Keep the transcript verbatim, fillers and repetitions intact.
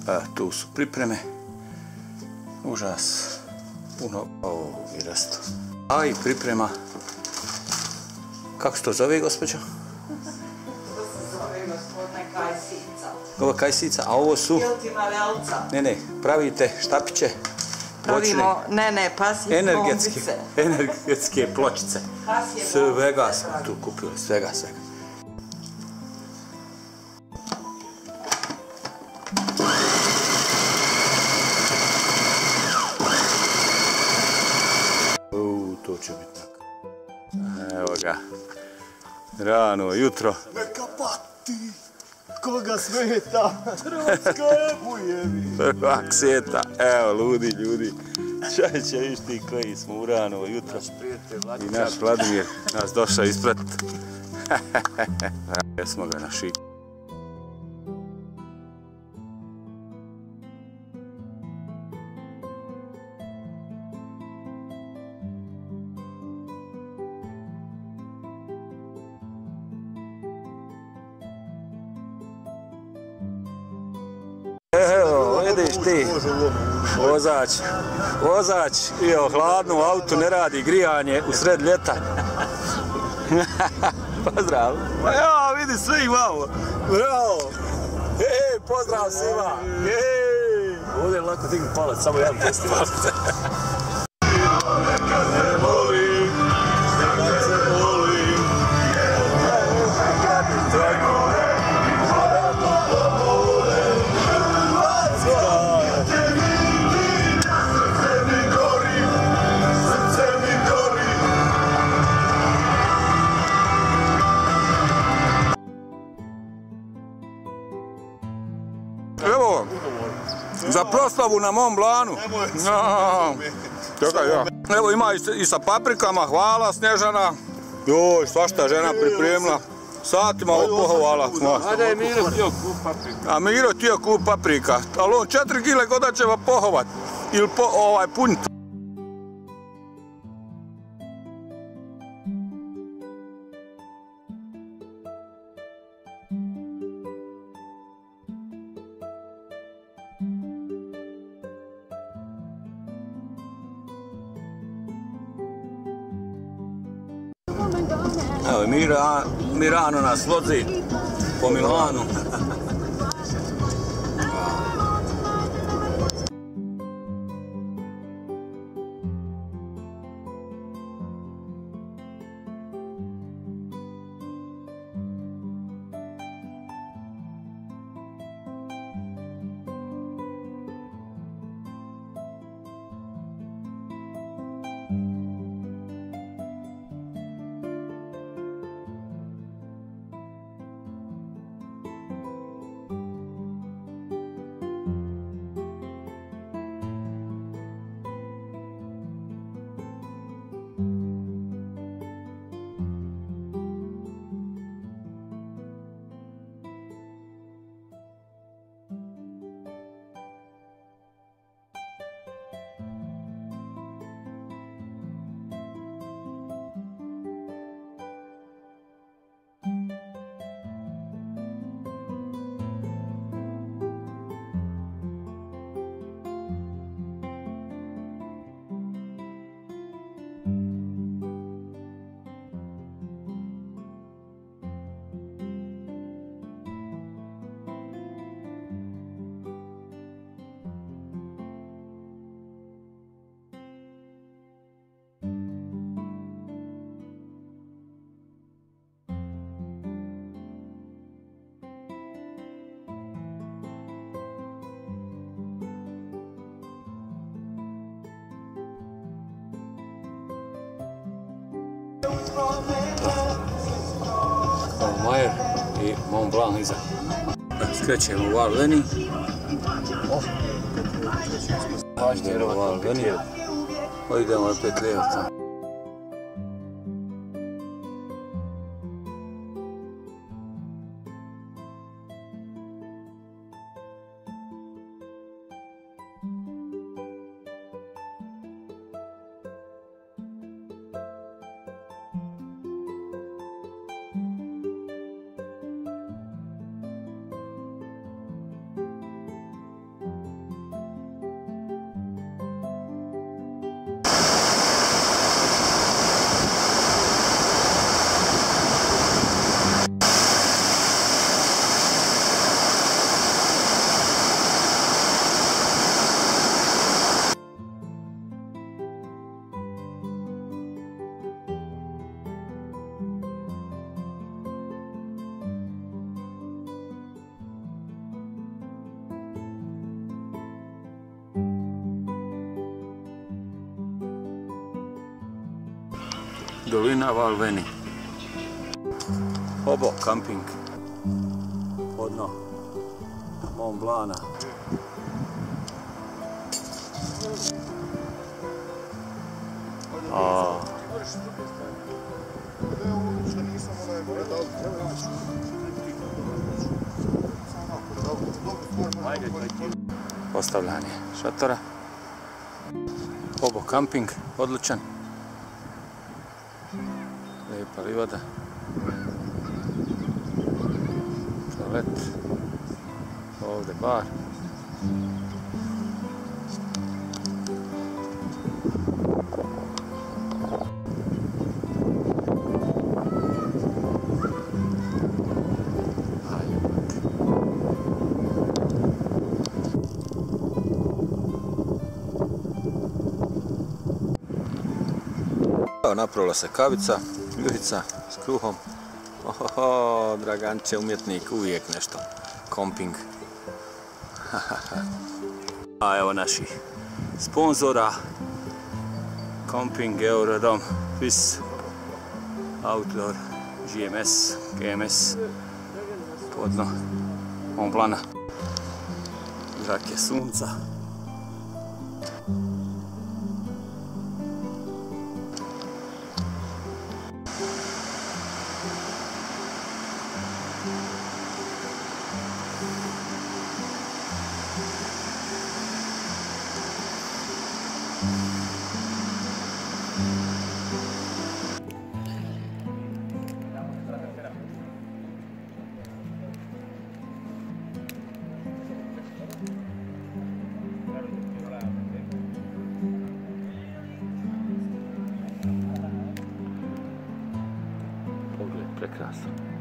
Tu su pripreme. Užas. Puno ovo i resto. A i priprema. Kako se to zove, gospođo? To se zove, gospodine, kajsica. Ovo kajsica, a ovo su... Kiltimarelca. Ne, ne, pravite štapiće. Pravimo, ne, ne, pasije energetske, energetske pločice. Svega smo tu kupili, svega, svega. Uuu, to će biti tako. Evo ga. Rano jutro. Neka pati! Koga smeta? Hrvatska je bujevi! Prvak svijeta. Evo, ludi ljudi. Čaj će viš ti koji smo u rano jutro. I naš Vladimir nas došao ispratiti. Evo smo ga našli. Evo, vidiš ti, vozač, vozač, evo, hladno u autu, ne radi grijanje u sred ljeta. Pozdrav. Evo, vidi sve imamo. Bravo. Ej, pozdrav svima. Ej. Ovdje je lako digni palac, samo jedan festival. Evo, za proslavu na Mont Blancu. Evo ima i sa paprikama, hvala Snježana. Joj, svašta žena pripremila. Satima ovo pohovala. Hajde je Miro tio kup paprika. A Miro tio kup paprika. Ali on četiri kile goda će va pohovat. Ili ovaj puniti. Evo, Mirano nas vozi po Milanu. Majer i Mont Blanc iza. Skrećemo u Arleni. Idemo u Arleni. Idemo opet lijevo tamo. Dolina Valveni. Obo camping. Podno Mont Blana. A postavljanje šatora. Obo camping, odličan. Lijepa livada. Toalet. Ovdje bar. Napravila se kavica, ljudica s kruhom. Ohoho, Draganče umjetnik, uvijek nešto. Komping. A evo naših sponzora. Komping, Eurodom, Vis, Outdoor, G M S, G M S, Podno, Mont Blana. Žake sunca. Pogled, prekrasno.